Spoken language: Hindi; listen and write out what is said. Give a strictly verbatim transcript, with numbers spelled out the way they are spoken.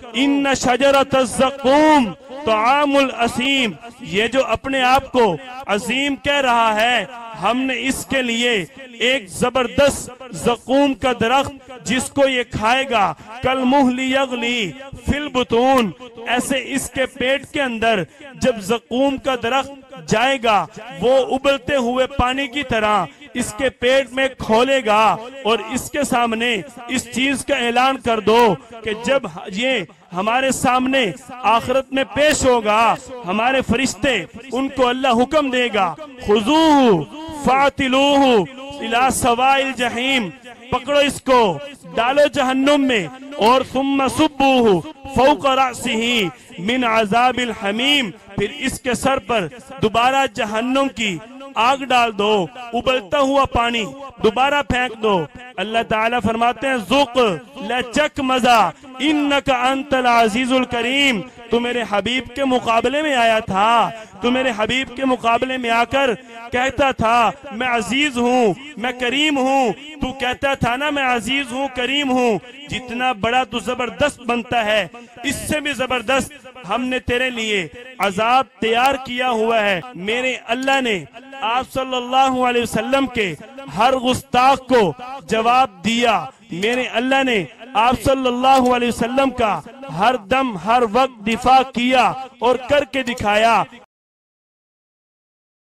इन्न शजरत ज़क़ूम तआमुल असीम। ये जो अपने आप को अजीम कह रहा है, हमने इसके लिए एक जबरदस्त ज़क़ूम का दरख्त जिसको ये खाएगा कल मुहली यगली फिल बुतून, ऐसे इसके पेट के अंदर जब ज़क़ूम का दरख्त जाएगा वो उबलते हुए पानी की तरह इसके पेट में खोलेगा। और इसके सामने इस चीज का ऐलान कर दो कि जब ये हमारे सामने आखिरत में पेश होगा, हमारे फरिश्ते उनको अल्लाह हुक्म देगा, खुजूहु फातिलूहु इला सवाइल जहीम, पकड़ो इसको डालो जहन्नुम में, और सुम्मा सुब्बूहु फौqa रासिही मिन अज़ाबिल हमीम, फिर इसके सर पर दोबारा जहन्नुम की आग डाल दो, उबलता हुआ पानी दोबारा फेंक दो। अल्लाह ताला फरमाते हैं ज़ुक़ लचक मजा इन्नका अंतल अज़ीज़ुल करीम। तू मेरे हबीब के मुकाबले में आया था, तू मेरे हबीब के मुकाबले में आकर कहता था मैं अजीज हूँ, मैं करीम हूँ। तू कहता था ना मैं अजीज हूँ, करीम हूँ। जितना बड़ा तू जबरदस्त बनता है, इससे भी जबरदस्त हमने तेरे लिए अजाब तैयार किया हुआ है। मेरे अल्लाह ने आप सल्लल्लाहु अलैहि वसल्लम के हर गुस्ताख को जवाब दिया। मेरे अल्लाह ने आप सल्लल्लाहु अलैहि वसल्लम का हर दम हर वक्त दिफा किया और करके दिखाया।